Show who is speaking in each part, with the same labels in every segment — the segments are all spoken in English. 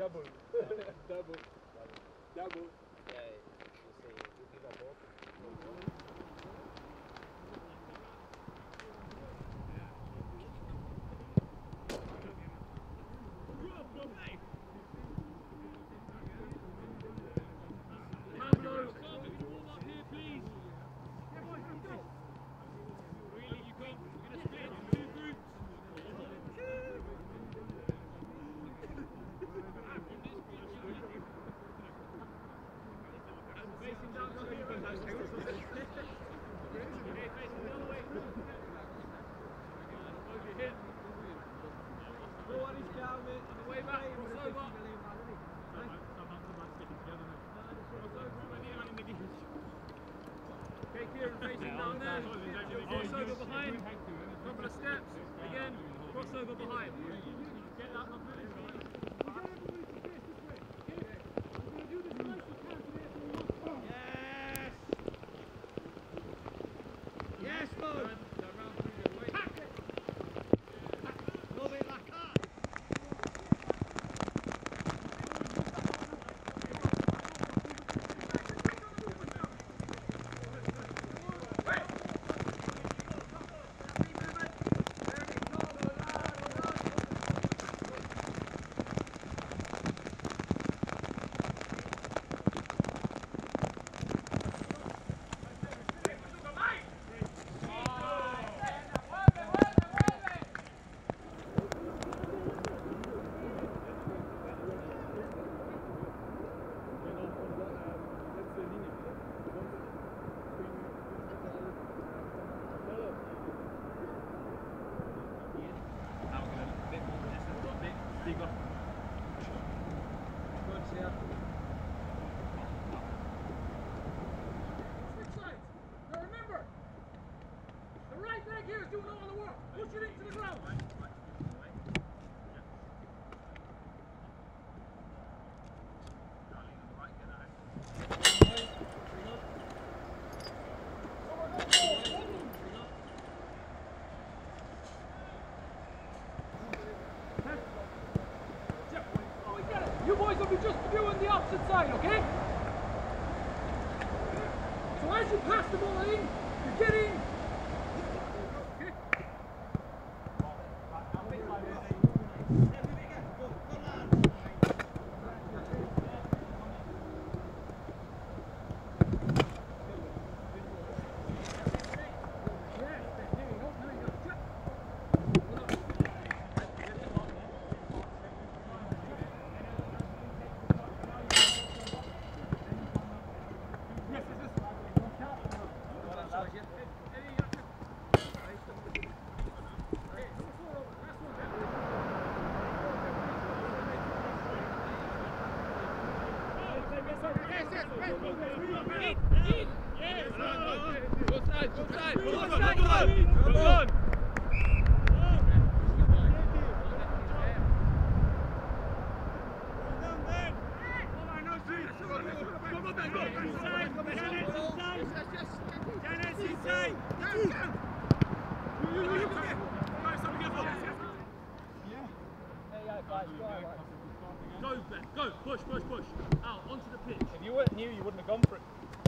Speaker 1: Double. Double. Double.
Speaker 2: Yeah, you say you give a ball.
Speaker 3: Crossover behind, couple of steps, again, crossover behind. Get that one. Yes! Yes, Mo!
Speaker 4: You boys will be just doing the opposite side, okay? So as you pass the ball in, you get in.
Speaker 3: Go, push, push, push. Out, onto the pitch.
Speaker 1: If you weren't new, you wouldn't have gone for it.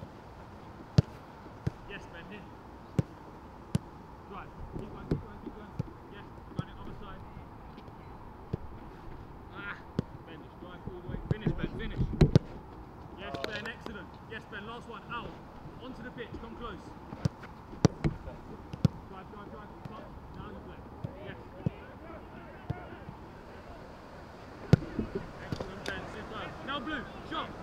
Speaker 3: Yes, Ben, in. Right, keep going, keep going, keep going. Yes, going it other side. Ah, Ben, just drive all the way. Finish, Ben, finish. Yes, Ben, excellent. Yes, Ben, last one. Out, onto the pitch, come close. Drive, drive, drive. Come, now you play. Yes. Excellent, Ben, super. Now blue, jump.